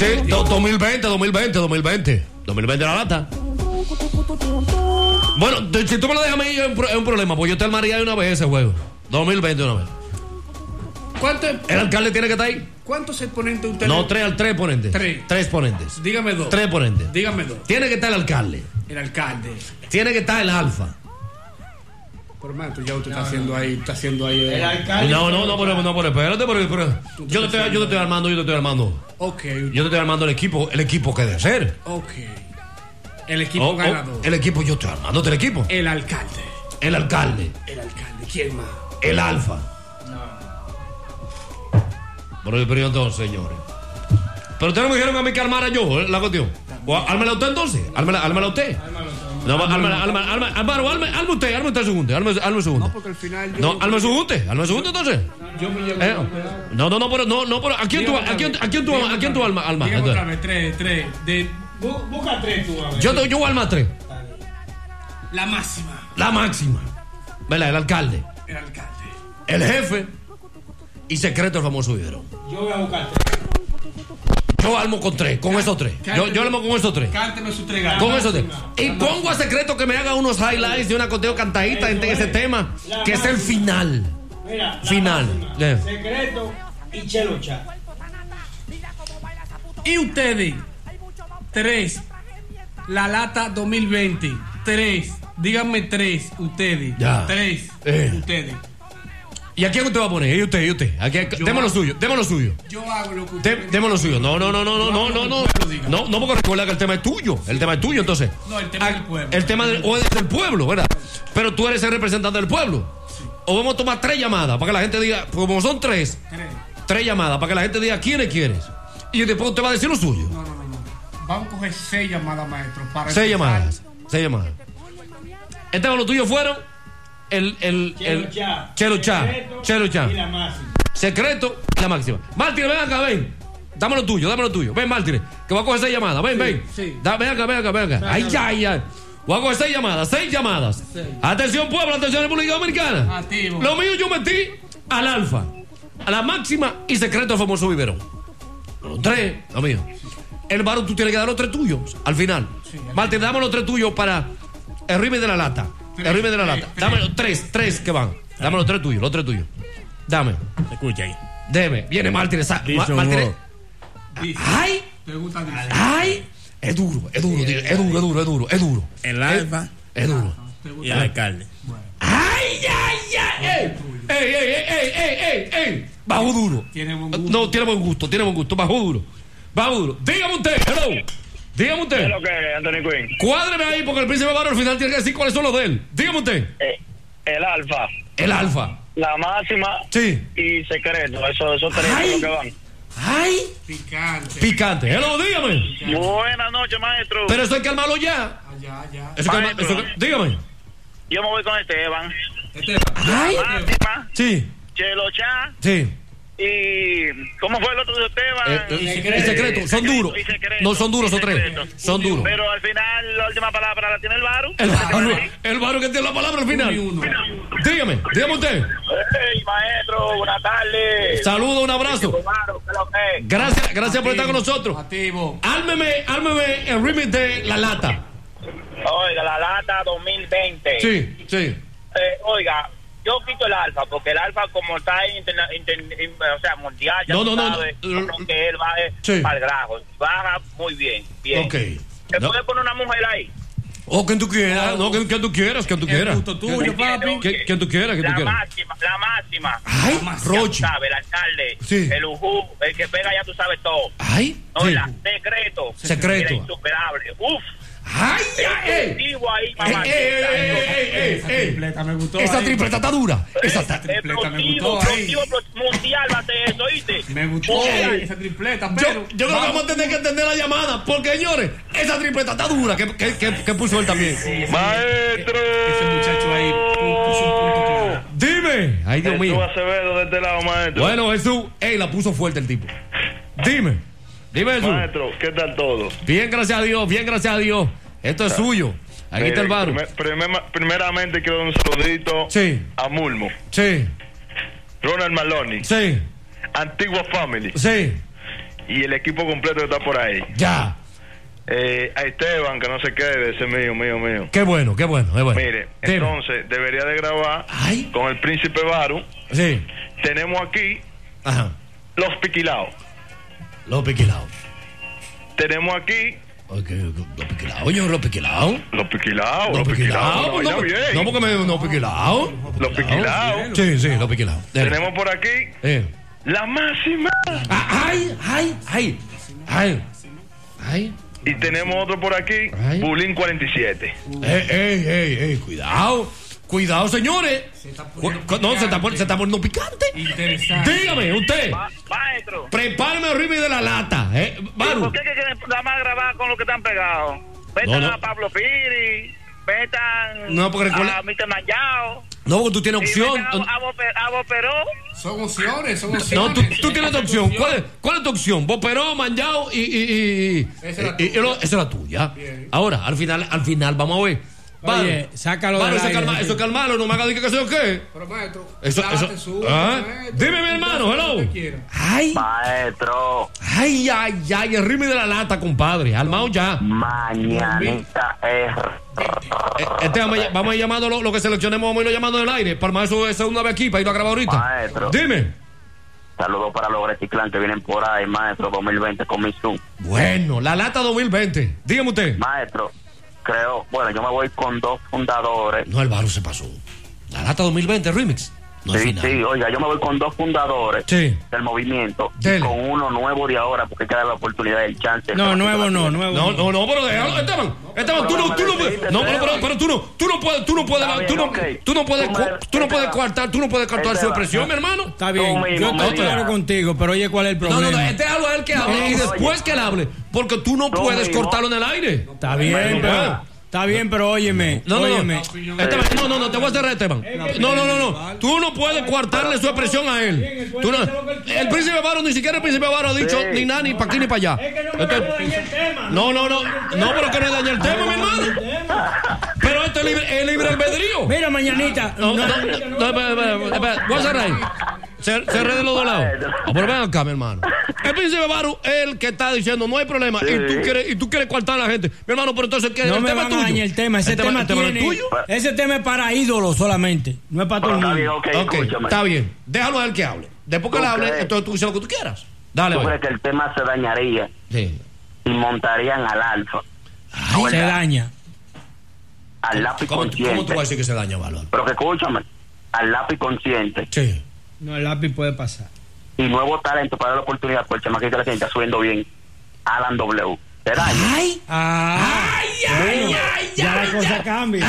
Sí, 2020 la lata. Bueno, si tú me lo dejas a mí es un problema, pues yo te armaría de una vez ese juego. 2020 una vez. ¿El alcalde tiene que estar ahí? ¿Cuántos exponentes usted? No, tres ponentes. Tres ponentes. Dígame dos. Tres ponentes. Dígame dos. Tiene que estar el alcalde. El alcalde. Tiene que estar el alfa. Pero maestro, ya usted está haciendo ahí. El alcalde. No, pero espérate, pero yo te estoy armando. Ok. Yo te estoy armando el equipo que debe ser. Ok. El equipo ganador. El equipo, yo estoy armándote el equipo. El alcalde. El alcalde. ¿Quién más? El alfa. Pero entonces, señores. Pero ustedes no me dijeron a mí que armara yo la cuestión. Ármela usted entonces. Ármela usted. No, arme usted su junte. Arme su junte. No, porque al final. No, arme su junte entonces. Yo me llevo. pero ¿a quién tú armas? Dígame otra vez, tres. Busca tres tú, a ver. Yo voy a armar tres. La máxima. ¿Verdad? El alcalde. El jefe. Y secreto el famoso Vivero. Yo voy a buscar tres. Yo armo con tres, con esos tres. Yo armo con esos tres. Cánteme su tres. Con esos tres. Y pongo a secreto que me haga unos highlights de una conteo cantadita en ese tema, que es el final. Mira, final. Secreto y Chelo Cha. Y ustedes, tres. La lata 2020. Tres. Díganme tres, ustedes. Ya. Tres. Ustedes. ¿Y a quién usted va a poner? ¿Y usted? Deme lo suyo. Yo hago lo que usted. Deme lo suyo. No, porque recuerda que el tema es tuyo. Entonces. No, el tema es del pueblo. El tema es del pueblo, ¿verdad? Pero tú eres el representante del pueblo. O vamos a tomar tres llamadas para que la gente diga, como son tres llamadas para que la gente diga quiénes quieres. Y después usted va a decir lo suyo. No. Vamos a coger 6 llamadas, maestro. Para 6 llamadas. Lo tuyo fueron Chelo Cha. Y la máxima. Secreto y la máxima. Mártir, ven acá, ven. Dame lo tuyo. Ven, Mártir, que voy a coger 6 llamadas. Ven. Sí. Ven acá. Ay. Voy a coger 6 llamadas. Sí. Atención, pueblo, atención, República Dominicana. Activo. Lo mío yo metí al alfa, a la máxima y secreto al famoso Vivero. Los 3, lo mío. El varón, tú tienes que dar los 3 tuyos al final. Sí, Mártir, dame los 3 tuyos para el ritmo de la lata. Dame los 3 que van. Dame los 3 tuyos. Dame. Escucha ahí. Deme. Viene Mártir. Mártir. Ay. Ay. Es duro. El alfa. Es duro. Y el alcalde. Ay. Ey. Bajo duro. Tiene buen gusto. No, tiene buen gusto. Bajo duro. Dígame usted. Hello. Dígame usted. ¿Qué es lo que es, Anthony Quinn? Cuádreme ahí porque el príncipe Baro al final tiene que decir cuáles son los de él. Dígame usted. El alfa. La máxima. Sí. Y secreto. Esos 3 son los que van. Ay. Picante. Hello, dígame. Buenas noches, maestro. Pero eso hay que armarlo ya. Ya. Dígame. Yo me voy con Esteban. Ay. La máxima. Sí. Chelo Cha. Sí. Y ¿cómo fue el otro de Esteban? Y secreto, son duros. No son duros, son 3. Son duros. Pero al final la última palabra la tiene el Varo. El Varo que tiene la palabra al final. Dígame usted. Hey, maestro, buenas tardes. Saludos, un abrazo. Gracias por estar con nosotros. Activo. Ármeme el remix de la lata. Oiga, la lata 2020. Sí. Oiga, yo quito el alfa, porque el alfa como está mundial, ya no, sabe que él baje para el grajo. Baja muy bien. Ok. ¿Se puede poner una mujer ahí? O quien tú quieras, quien tú quieras. El gusto tuyo, papi. Quien tú quieras, La máxima. Ay, Rochi. Sabe, el alcalde, sí. El ujú, el que pega ya tú sabes todo. Ay. Oiga, sí. Secreto. Insuperable. Uf. Ay. Esa tripleta me gustó. Esa tripleta está dura. Esa tripleta me gustó. Mundial va a ser eso, ¿oíste? Me gustó esa tripleta, pero yo creo que vamos a tener que entender la llamada, porque señores, esa tripleta está dura que puso él también. Maestro. Ese muchacho ahí puso un punto claro. Dime. Ay, Dios mío. Jesús Acevedo de este lado, maestro. Bueno, Jesús, la puso fuerte el tipo. Dime, Jesús. Maestro, ¿qué tal todo? Bien, gracias a Dios. Esto es suyo. Aquí está el Varo. Primeramente quiero dar un saludito a Mulmo. Sí. Ronald Maloney. Sí. Antigua Family. Sí. y el equipo completo que está por ahí. Ya. A Esteban, que no se quede, ese mío. Qué bueno, es bueno. Mire, Dime. entonces debería de grabar Ay. con el Príncipe Baru. Sí. Tenemos aquí Ajá. los piquilados. Los piquilados. Tenemos aquí Los piquilados, yo, los piquilados. los piquilados. Los piquilados. No, No, bien. no, porque me. Los piquilados. Los piquilados. Sí, los piquilados. Tenemos por aquí la máxima. Ay. Y tenemos otro por aquí, Ay. Bulín 47. Cuidado, señores. Se está poniendo picante. Interesante. Dígame, usted. Maestro. Prepárame el ritmo de la lata. Baru. ¿Por qué quieren nada más grabar con los que están pegados? Metan No. a Pablo Piri, metan No, porque recuerda- a Mr. Mayao. No, porque tú tienes opción. A Boperó. Son opciones. No, tú tienes tu opción. ¿Cuál es tu opción? Boperó, Manjao y Esa es la y- tuya. esa es la tuya. Bien. Ahora, al final, vamos a ver. Oye, sácalo Baru, del aire. eso es calmarlo, no me hagas decir que sé yo qué. Pero maestro, Eso. lávate su, ¿Ah? maestro. Dime, mi hermano, hello. Lo que quiera. Ay, Maestro, el ritmo de la lata, compadre. Armado ya. mañanita es. Vamos a ir llamando lo que seleccionemos, vamos a irlo llamando del aire. Para más eso es una vez aquí, para irlo a grabar ahorita. Maestro. Dime. Saludos para los reciclantes que vienen por ahí, maestro, 2020 con mi Zoom. Bueno, la lata 2020. Dígame usted. Maestro, yo me voy con dos fundadores. No, el Baru se pasó. La lata 2020 remix. No es final. Oiga, yo me voy con dos fundadores Sí. del movimiento Dele. y con uno nuevo de ahora, porque hay que dar la oportunidad, el chance. No, nuevo no. No, pero déjalo, Esteban, tú no puedes. No, pero tú no puedes coartar su expresión, mi hermano. Está bien, Tú mismo, yo estoy María. claro contigo, pero oye, ¿cuál es el problema? No, déjalo a él que hable y después que él hable, porque tú no puedes mismo. cortarlo en el aire. Está bien, pero óyeme. No, óyeme. Esteban, no, te voy a cerrar, Esteban. No. Tú no puedes coartarle su expresión a él. El príncipe Baru, ni siquiera el príncipe Baru ha dicho ni nada, ni para aquí ni para allá. Es que no me vaya a dañar el tema. No, pero que no daña el tema, mi hermano. Pero esto es libre albedrío. Mira, mañanita. Espera, voy a cerrar ahí. Cerré de los dos lados. Pero ven acá, mi hermano. El príncipe Baru es el que está diciendo no hay problema y tú quieres coartar a la gente. Mi hermano, pero entonces ¿qué? No El me tema van es a tuyo. dañar el tema. Ese tema es tuyo. Ese tema es para ídolos solamente. No es para todo el Está bien, mundo. ok, Ok, escúchame. está bien. Déjalo a él que hable. Después que él Ok. hable, entonces tú dices lo que tú quieras. Dale, ¿Tú oye. crees que el tema se dañaría Sí. y montarían al alfa, Se daña. al lápiz ¿Cómo tú consciente? vas a decir que se daña, Valor? Pero que escúchame, al lápiz consciente Sí. No, el lápiz puede pasar. y nuevo talento para dar la oportunidad por el chamaquito que está subiendo bien, Alan W. ¿Se daña? Ay. Ya la cosa cambia.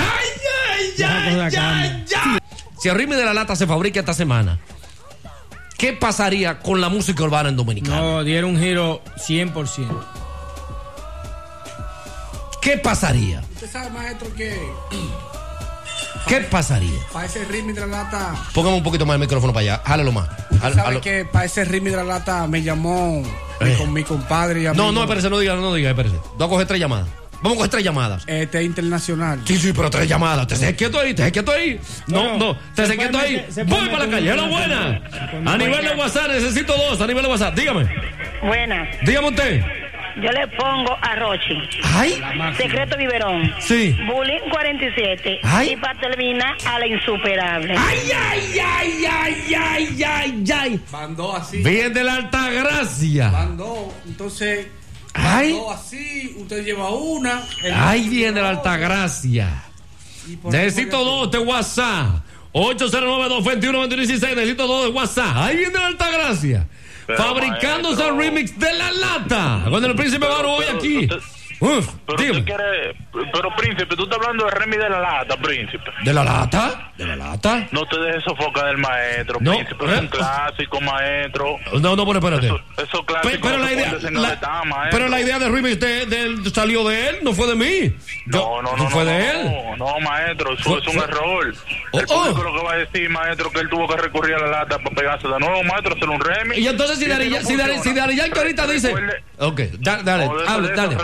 Si el ritmo de la lata se fabrica esta semana, ¿qué pasaría con la música urbana en Dominicana? No, dieron un giro 100%. ¿Qué pasaría? Usted sabe, maestro, que ¿Qué pasaría? para ese ritmo de la lata, Póngame un poquito más el micrófono para allá. Jálalo más. sabe que para ese ritmo de la lata me llamó mi compadre y amigo. No, espérese, no diga, espérese. Voy a coger 3 llamadas. Vamos a coger 3 llamadas. Internacional. Sí, pero 3 llamadas. Te sé quieto ahí. No, te sé quieto ahí. Voy para la calle. Hola, buena. A nivel de WhatsApp, necesito 2. A nivel de WhatsApp, dígame. Buenas, Dígame usted. yo le pongo a Rochi, Ay, Secreto Biberón, sí. Bullying 47 Ay. y para terminar a la insuperable. Ay. Bandó así. Bien de la Alta Gracia. Bandó. Entonces, Ay. bandó así. Usted lleva una. Ay, bien de la Alta Gracia. Y por Necesito ahí 2 de WhatsApp. 809-221-2116. Necesito 2 de WhatsApp. Ahí viene la Alta Gracia. Pero, Fabricándose el maestro. remix de la lata. Cuando el príncipe Baru hoy aquí. Pero Dígame. tú quieres, pero príncipe, tú estás hablando de Remy de la lata, príncipe. ¿De la lata? ¿De la lata? No te dejes sofocar del maestro, No, príncipe, es un clásico, maestro. No, pero espérate. Eso clásico. Pero no la se idea, puede señalar, maestro. pero la idea del remix salió de él, no fue de mí. No, fue de él. No, maestro, eso Fue- es un fue- error. Oh, El público lo que va a decir, maestro, que él tuvo que recurrir a la lata para pegarse de nuevo, maestro, hacer un remix. Y entonces si Dari Yankee ahorita dice. Ok, dale, No, de eso, dale. Recuerde que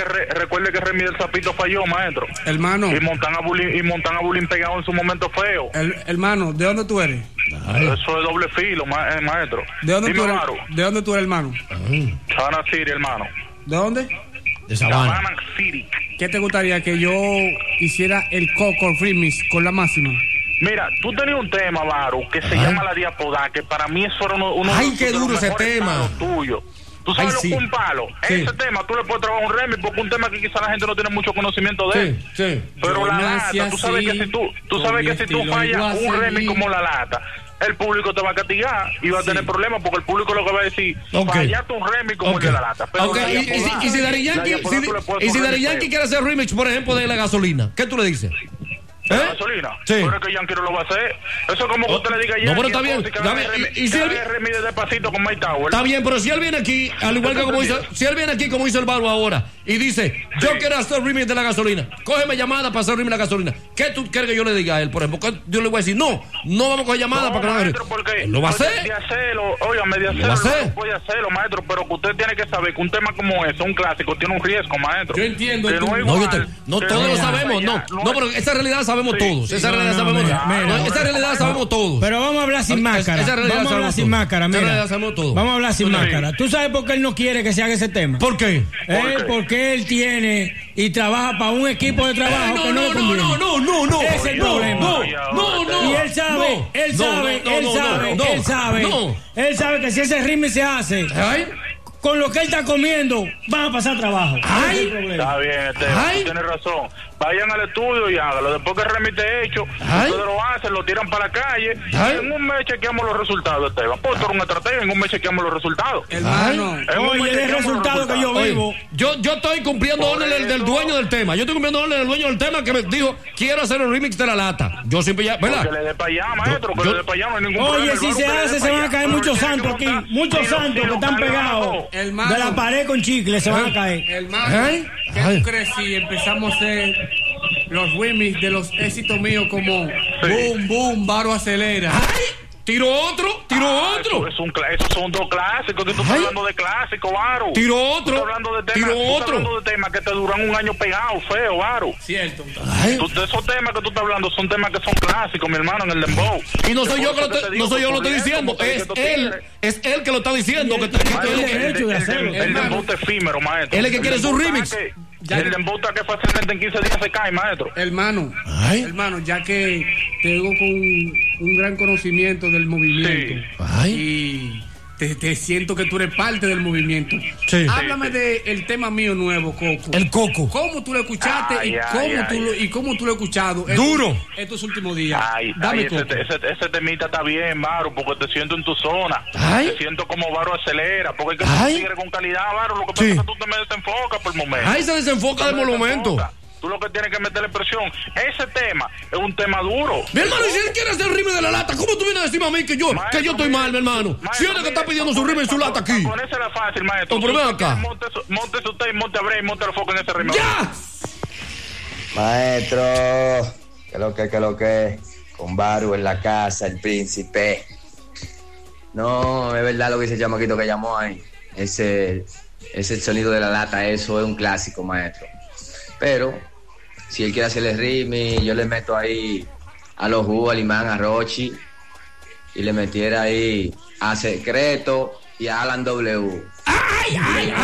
recuerde que Remy del Zapito falló, maestro. Hermano. Y montan a Bulín pegado en su momento feo. Hermano, ¿de dónde tú eres? Eso es doble filo, maestro. ¿De dónde tú eres? Maru. ¿De dónde tú eres, hermano? Sabana City, hermano. ¿De dónde? De Sabana. Sabana City. ¿Qué te gustaría que yo hiciera el Coco Remix con la máxima? Mira, tú tenías un tema, Maru, que se llama La Diapodá, que para mí eso era uno Ay, de qué los duro ese mejores tema. palos tuyos. Tú sabes Ay, lo sí. que un palo. Sí. Ese tema tú le puedes trabajar un remix porque es un tema que quizá la gente no tiene mucho conocimiento de él. Sí. Pero Yo la nací lata, tú sabes así, que si tú con sabes mi que si tú estilo fallas igual un a remix seguir. como La Lata, el público te va a castigar y va a tener problemas porque el público lo que va a decir, Ok. fallaste un remix como Ok. el de La Lata. Pero Ok, La y Diapodá- si Daddy La Yankee, Diapodá tú le puedes y si poner Daddy el Yankee feo. quiere hacer remix, por ejemplo, de La Gasolina, ¿qué tú le dices? ¿La gasolina? Sí. Pero es que Yankee no lo va a hacer. Eso es como que usted le diga a No, Yankee. pero está bien. entonces, que haga Está bien. remix- Y si que él- haga remix de Despacito con Mike Tower. Está bien, pero si él viene aquí, al igual que como hizo, si él viene aquí como hizo el Barbo ahora, y dice, yo quiero hacer remix de La Gasolina, cógeme llamada para hacer remix de La Gasolina. ¿Qué tú quieres que yo le diga a él, por ejemplo? ¿Qué yo le voy a decir? No vamos a coger llamada para que no haga maestro, porque Él lo va a porque hacer. de hacerlo, óigame, de Lo hacerlo, va a hacer. no puede hacerlo, maestro, pero que usted tiene que saber que un tema como ese, un clásico, tiene un riesgo, maestro. Yo entiendo Que tú. no, es No, igual, no que todos es lo igual sabemos, allá, no, pero esa realidad la sabemos Sí, todos. sí, Esa no, realidad no, sabemos mira, todos. mira. Esa realidad la sabemos todos. Pero vamos a hablar sin Esa máscara. realidad Vamos a hablar sabemos sin todos. máscara, Esa mira. realidad sabemos todos. Vamos a hablar sin Sí. máscara. ¿Tú sabes por qué él no quiere que se haga ese tema? ¿Por qué? Porque él tiene y trabaja para un equipo de trabajo que no le conviene. no. Ese es el problema. No. Y él sabe, él sabe que si ese remix se hace, Ay, con lo que él está comiendo, van a pasar trabajo. Ay. Ese es el problema. Está bien, Ay. tú tienes razón. Vayan al estudio y hágalo. Después que el remite hecho, Ay. ustedes lo hacen, lo tiran para la calle. Ay. Y en un mes chequeamos los resultados, Esteban. Pues tú eres un estratega, en un mes chequeamos los resultados. Hermano. En un mes Oye, el chequeamos los resultado que yo resultados. vivo. yo estoy cumpliendo Por órdenes del eso. dueño del tema. Yo estoy cumpliendo órdenes del dueño del tema que me dijo, quiero hacer el remix de La Lata. Yo siempre ya, Que ¿verdad? le dé para allá, maestro, que yo- le dé para allá, no hay ningún Oye, problema. si El se barro que le hace, dé se pa' van a allá. caer Pero muchos tiene que santos aquí. montar- Muchos si lo- santos si que lo están cargan pegados abajo. Hermano. de la pared con chicle, se van a caer. Hermano, Ay. ¿qué Ay. tú crees si empezamos a hacer los remix de los éxitos míos como Boom, Boom, Baro Acelera? ¡Ay! Tiro otro. Esos son dos clásicos, que tú estás Ay. hablando de clásicos, Varo. Tiro Tú otro. estás hablando de temas, Tiro tú estás otro. hablando de temas que te duran un año pegados, feo, Varo. Cierto. Ay. De esos temas que tú estás hablando son temas que son clásicos, mi hermano, en el dembow. Y no soy yo que lo Por eso te digo no soy yo que lo por estoy eso, diciendo, porque es estos él, tigres- es él que lo está diciendo. Que Maestro, tiene el derecho de hacerlo. dembow está efímero, maestro. Él es que quiere su dembow está remix. El dembow está que fácilmente en 15 días se cae, maestro. Hermano, Ay. hermano, ya que te digo con un gran conocimiento del movimiento Ay. y te siento que tú eres parte del movimiento. Sí. Háblame del tema mío nuevo, Coco. El coco. ¿Cómo tú lo escuchaste Ay, y ay, cómo ay. tú lo y cómo tú lo has escuchado Duro. estos últimos días? Ay, Coco. ese temita está bien, Varo, porque te siento en tu zona. Ay. Te siento como Varo acelera, porque es que Ay. tú tigre con calidad, Varo. Lo que pasa Sí. es que tú te me desenfocas por el momento. Ahí se desenfoca del Tú te monumento. desenfocas. Tú lo que tienes que meterle presión. Ese tema es un tema duro. Mi hermano, y si él quiere hacer el remix de La Lata, ¿cómo tú vienes a decirme a mí que yo estoy mal, mi hermano? Si él es que está pidiendo su remix y su lata aquí. Ponérsela fácil, maestro. No, pero ven acá. Monte usted y monte a Bray y monte el foco en ese remix. ¡Ya! Maestro, que lo que, con Baru en la casa, el príncipe. No, es verdad lo que dice el chamaquito que llamó ahí. Ese es el sonido de La Lata, eso es un clásico, maestro. Pero, si él quiere hacerle remix, yo le meto ahí a los Who, al Imán, a Rochi, y le metiera ahí a Secreto y a Alan W. ¡Ay!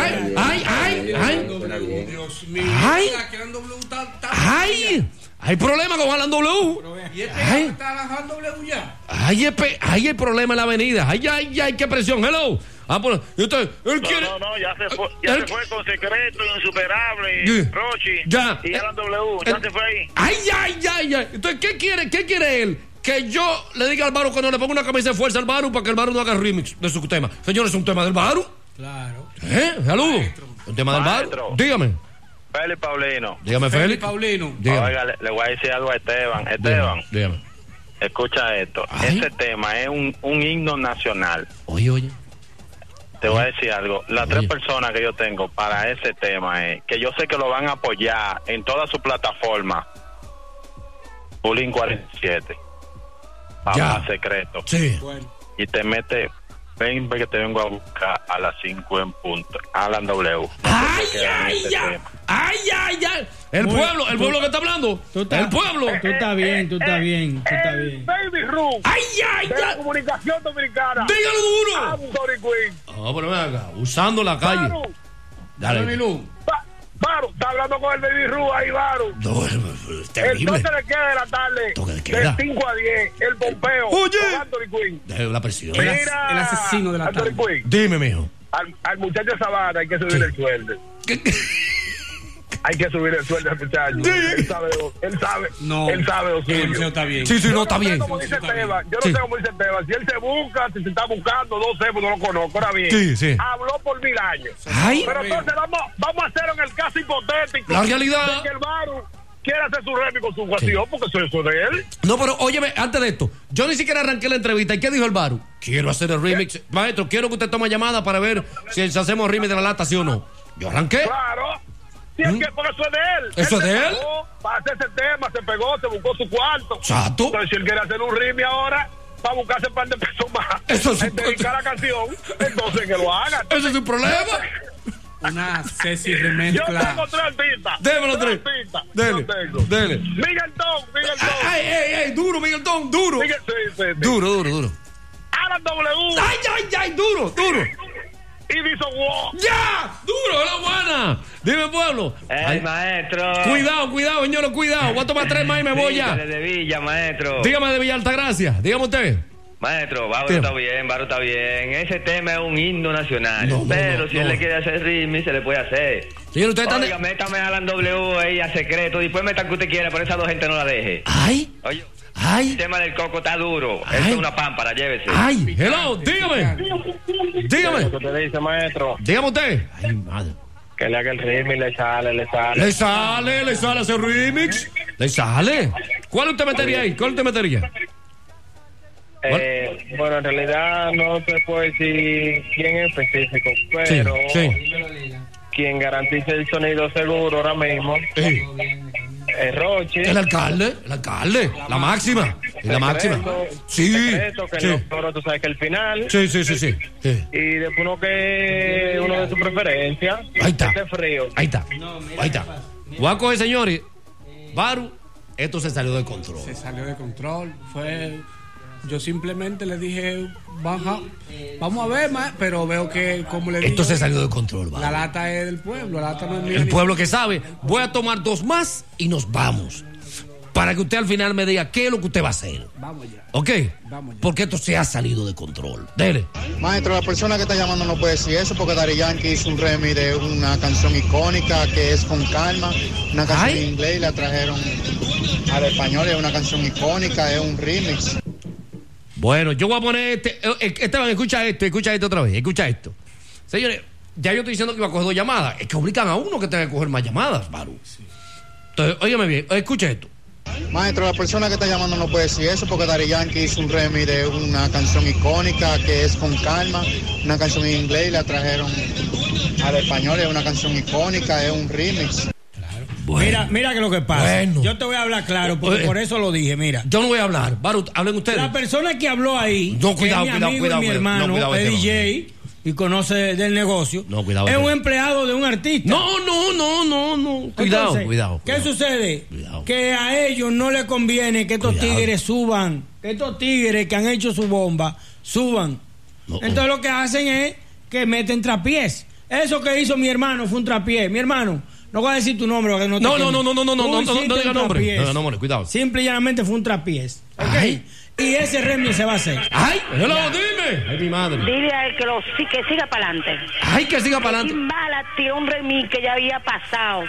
Dios mío. Ay. La que Alan W está- ¡Ay! Hay problema con Alan W. ¿Y este Ay. está Alan W ya? Hay el problema en la avenida. Ay, qué presión. Hello. Pues, y usted, él quiere. No, ya se fue, Él- se fue con Secreto, Insuperable, Yeah. Rochi Ya. y Alan W, ya se fue ahí. Ay. Entonces, ¿qué quiere él? Que yo le diga al Baru que no le ponga una camisa de fuerza al Baru para que el Baru no haga remix de su tema. Señores, es un tema del Baru. Claro. Saludos. Un tema del Baru. Maestro. Dígame. Félix Paulino. Dígame, Félix. Paulino. Dígame. Oiga, le voy a decir algo a Esteban. Esteban, Dígame. escucha esto. Ay. Ese tema es un himno nacional. Oye. Te voy a decir algo. Las Oye. 3 personas que yo tengo para ese tema es que yo sé que lo van a apoyar en toda su plataforma. Bulín 47. Papá Ya. Secreto. Sí. Bueno. Y te mete, ven que te vengo a buscar a las 5 en punto. Alan W. Ay, Se queda en ese tema. ¡Ay, ay, ay! El pueblo que está hablando. El pueblo. Tú estás bien, tú estás bien. Baby Ruth. ¡Ay, ay, De la ay! comunicación dominicana. ¡Dígalo duro! Tony Quinn. Ah, pero ven acá, usando la calle. Baru, Dale. Baru, está hablando con el Baby Ruth ahí, Baru. No, es El terrible. toque de queda de la tarde. Toque de queda. De 5 a 10. El pompeo. Oye. Con Anthony Quinn. Deje la presión. Mira, el asesino de la Anthony tarde. Quinn. Dime, mijo. Al muchacho de Sabana hay que subir el sueldo. ¿Qué? Hay que subir el sueldo al muchacho. Sí. Él sabe No, lo suyo. está bien. Sí, no, está bien. Como dice Esteban, yo no Sí. sé cómo dice Esteban. Si él se busca, si se está buscando, no sé, porque no lo conozco. Ahora bien, Sí, sí. habló por 1000 años. Ay. Pero entonces vamos a hacer en el caso hipotético. La realidad. De que el Baru quiera hacer su remix con su canción, porque eso es de él. No, pero óyeme, antes de esto, yo ni siquiera arranqué la entrevista. ¿Y qué dijo el Baru? Quiero hacer el remix. Maestro, quiero que usted tome llamada para ver si hacemos remix de la lata, sí o no. Yo arranqué. Claro. Si es que porque eso es de él. ¿Eso es de se él? pagó para hacer ese tema, se pegó, se buscó su cuarto. Exacto. Entonces, si él quiere hacer un remix ahora, para buscarse un par de pesos más, Eso es en dedicar la canción, entonces que lo haga. Ese es su problema. Una Ceci Yo remezcla. tengo 3 artistas. Démelo 3. artistas. Dele. Yo tengo. Dele. Miguel Tom. Ay, duro, Miguel Tom, duro. Sí. Duro. Alan W. Ay, duro. Y Diso Wow. ¡Ya! ¡Duro! ¡La buena! Dime, pueblo. Ay, maestro. Cuidado, señores, cuidado. Voy a tomar 3 más y me voy ya. De Villa, maestro. Dígame de Villa Altagracia. Dígame usted. Maestro, Baru Dígame. está bien. Ese tema es un himno nacional. No, si él le quiere hacer remix, se le puede hacer. Señor, usted está... Oiga, métame a Alan W ahí a secreto. Después metan que usted quiera, pero esa 2 gente no la deje. Ay. El tema del coco está duro. Esto es una pámpara, llévese. Ay, hello, dígame. ¿Qué te dice, maestro? Dígame usted. Ay, madre. Que le haga el remix, le sale. Le sale ese remix. Le sale. ¿Cuál usted metería ahí? Bueno, en realidad no se puede decir quién en específico, pero Sí. quien garantiza el sonido seguro ahora mismo Sí. es Rochi. El alcalde, la máxima. Sí. Secreto, que Sí. ahora tú sabes que el final. Sí. Y después uno de su preferencia. Ahí está. Este frío. Ahí está. Voy a coger, señores. Baru, esto se salió de control. Se salió de control. Yo simplemente le dije, vamos a ver, pero veo que, como le dije, Esto se salió de control, Baru. la lata es del pueblo, la lata no es mía. El pueblo que sabe. Voy a tomar 2 más y nos vamos. Para que usted al final me diga qué es lo que usted va a hacer. Vamos ya. ¿Ok? Vamos ya. Porque esto se ha salido de control. Dele. Maestro, la persona que está llamando no puede decir eso porque Daddy Yankee hizo un remix de una canción icónica que es Con Calma, una canción en inglés y la trajeron al español, es una canción icónica, es un remix. Bueno, yo voy a poner Esteban, escucha esto otra vez, escucha esto. Señores, ya yo estoy diciendo que iba a coger 2 llamadas. Es que obligan a uno que tenga que coger más llamadas, Baru. Entonces, óigame bien, escucha esto. Maestro, la persona que está llamando no puede decir eso porque Daddy Yankee hizo un remix de una canción icónica que es Con Calma, una canción en inglés y la trajeron al español, es una canción icónica, es un remix. Bueno, Mira que lo que pasa. Bueno. Yo te voy a hablar claro, porque por eso lo dije, mira. Yo no voy a hablar. Baru, hablen ustedes. La persona que habló ahí, No, cuidado, que es mi cuidado, amigo cuidado, y mi cuidado. hermano, No, cuidado, es Esteban. DJ y conoce del negocio, No, cuidado, es un Esteban. empleado de un artista. No. Cuidado, Entonces, cuidado. ¿qué sucede? Cuidado. Que a ellos no les conviene que estos Cuidado. tigres suban, que estos tigres que han hecho su bomba suban. No. Entonces lo que hacen es que meten trapiés. Eso que hizo mi hermano fue un trapié. Mi hermano, no voy a decir tu nombre porque no te No quemes. Tú hiciste diga un nombre. trapiés. No, cuidado. Simple y llanamente fue un trapiés. ¿Ok? Ay. Y ese remix se va a hacer. Ay, hello, dime. Ay, mi madre. Dile a él que siga para adelante. Ay, que siga para adelante. Chimbala tiró un remix que ya había pasado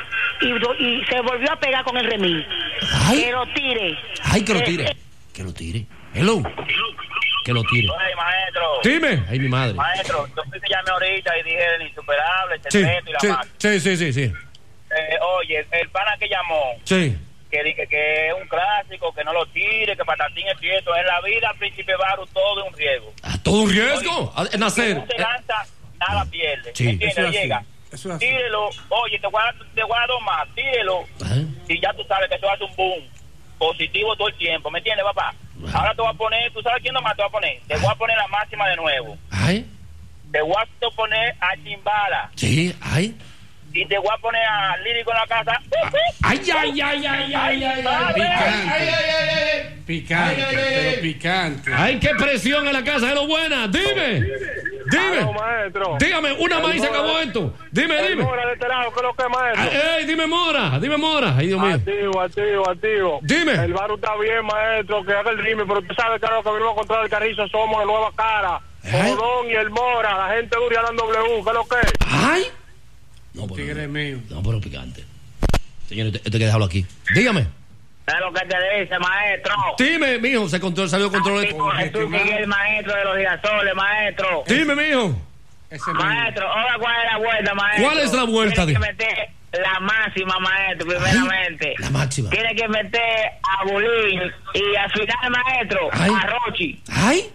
y se volvió a pegar con el remix. Ay. Que lo tire. Ay, que lo tire. Que lo tire. Hello. Que lo tire. Oye, maestro. Dime. Ay, mi madre. Maestro, yo fui que llamé ahorita y dije el insuperable, el Sí, secreto y la máquina. sí. Oye, el pana que llamó, Sí. que dije que es un clásico, que no lo tire, que patatín es cierto. En la vida, Príncipe Baru, todo es un riesgo. ¿A todo un riesgo? Oye, Nacer. Si no se lanza, nada pierde. Sí. ¿Entiendes? Eso es así. Llega. Eso es así. Tírelo. Oye, te voy a dar 2 más. Tírelo. Y ya tú sabes que eso hace un boom positivo todo el tiempo. ¿Me entiendes, papá? Ahora te voy a poner, ¿tú sabes quién nomás te voy a poner? Te voy a poner la máxima de nuevo. Ay. Te voy a poner a Chimbala. Sí, ay. y te voy a poner a Lírico en la casa. Ay, ay, ay, ay, ay, ay, ay. Picante, pero picante. Ay, qué presión en la casa de lo buena. Dime. Aló, maestro. Dígame, una más y se acabó esto. Dime. Mora de este lado, ¿qué es lo que es, maestro? Ey, dime Mora. Ay, Dios mío. Activo. Dime. El Baru está bien, maestro, que haga el rime, pero tú sabes que lo que venimos a controlar el Carrizo somos de nueva cara. Jodón y el Mora, la gente dura en W, ¿qué es lo que es? Ay. No, tigre mío. No, pero picante. Señor, esto hay que dejarlo aquí. Dígame. ¿Sabes lo que te dice, maestro? Dime, mijo, salió de control. Jesús Miguel, maestro de los girasoles, maestro. Dime, mijo. Maestro, ahora cuál es la vuelta, maestro. ¿Cuál es la vuelta? Tiene que meter la máxima, maestro, primeramente. La máxima. Tiene que meter a Bulín y al final, maestro, a Rochi. Ay.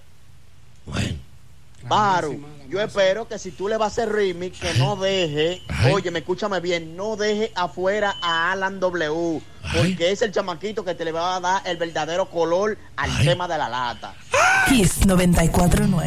Baru, yo espero que si tú le vas a hacer remix, que no deje, óyeme, escúchame bien, no deje afuera a Alan W, porque es el chamaquito que te le va a dar el verdadero color al tema de la lata. Kiss 94.9.